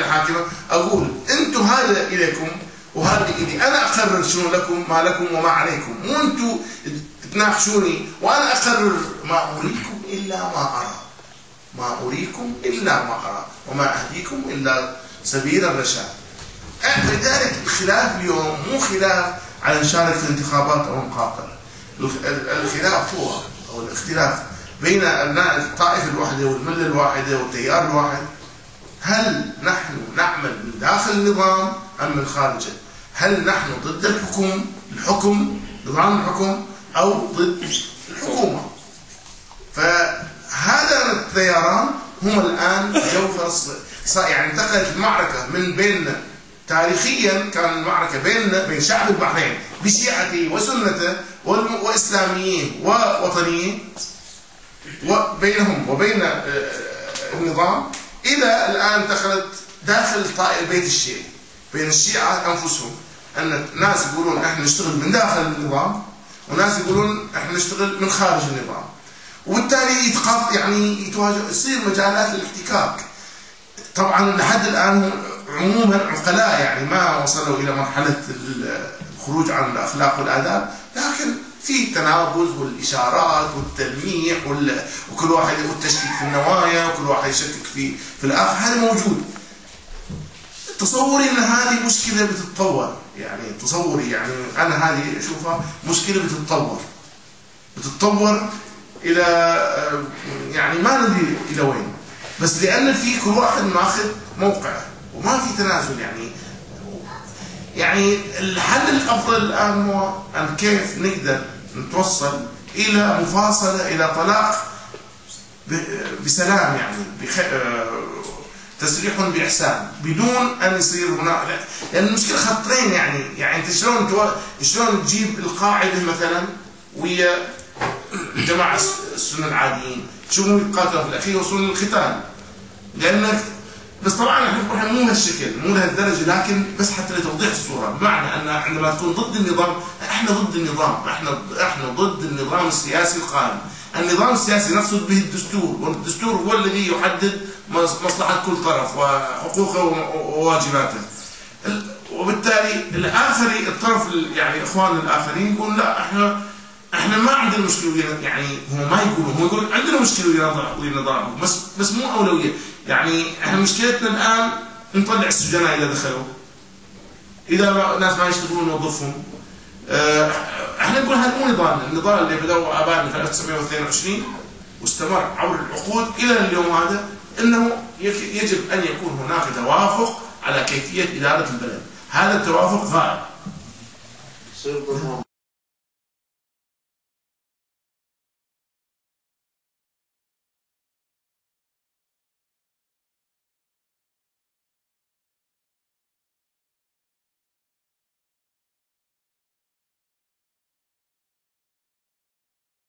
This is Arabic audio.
حاكما اقول انتم هذا اليكم وهذا الي، انا اقرر شنو لكم ما لكم وما عليكم، مو انتم تناقشوني وانا اقرر. ما اريكم الا ما ارى، ما اريكم الا ما ارى وما اهديكم الا سبيل الرشاد. لذلك الخلاف اليوم مو خلاف على نشارك في الانتخابات او نقاطع، الخلاف هو او الاختلاف بين الطائفه الواحده والمله الواحده والتيار الواحد، هل نحن نعمل من داخل النظام ام من خارجه؟ هل نحن ضد الحكم نظام الحكم او ضد الحكومه؟ فهذا التياران هم الان جوف يعني انتقلت المعركه من بين، تاريخيا كان المعركه بين شعب البحرين بشيعته وسنته واسلاميين ووطنيين وبينهم وبين النظام، الى الان دخلت داخل بيت الشيعي بين الشيعه انفسهم، ان ناس يقولون احنا نشتغل من داخل النظام وناس يقولون احنا نشتغل من خارج النظام، وبالتالي يعني يصير مجالات للاحتكاك. طبعا لحد الان عموما عقلاء يعني ما وصلوا الى مرحله الخروج عن الاخلاق والاداب، لكن في تنابز والاشارات والتلميح وكل واحد والتشكيك في النوايا وكل واحد يشكك في الاخر، هذا موجود. تصوري ان هذه مشكله بتتطور، يعني تصوري يعني انا هذه اشوفها مشكله بتتطور الى يعني ما ندري الى وين، بس لان في كل واحد ماخذ موقعه وما في تنازل. يعني الحل الافضل الان هو ان كيف نقدر نتوصل الى مفاصله، الى طلاق بسلام، يعني تسريح باحسان بدون ان يصير هناك، لان المشكله خطين. يعني انت شلون تجيب القاعده مثلا ويا جماعه السنه العاديين، شو يقاتلوا في الاخير يوصلون للقتال، لانك بس طبعا احنا مو بهالشكل مو لهالدرجه، لكن بس حتى لتوضيح الصوره، بمعنى ان عندما تكون ضد النظام، احنا ضد النظام، احنا ضد النظام السياسي القائم. النظام السياسي نقصد به الدستور، والدستور هو الذي يحدد مصلحه كل طرف وحقوقه وواجباته. وبالتالي الاخري الطرف يعني اخواننا الاخرين يقول لا احنا ما عندنا مشكله، يعني هو ما يقول عندنا مشكله ويا نظامهم، بس مو اولويه. يعني احنا مشكلتنا الان نطلع السجناء اذا دخلوا، اذا ناس ما يشتغلون نوظفهم. احنا نقول هذا مو نظامنا، النظام اللي بدأوا ابائنا في 1922 واستمر عبر العقود الى اليوم هذا، انه يجب ان يكون هناك توافق على كيفيه اداره البلد. هذا التوافق غائب.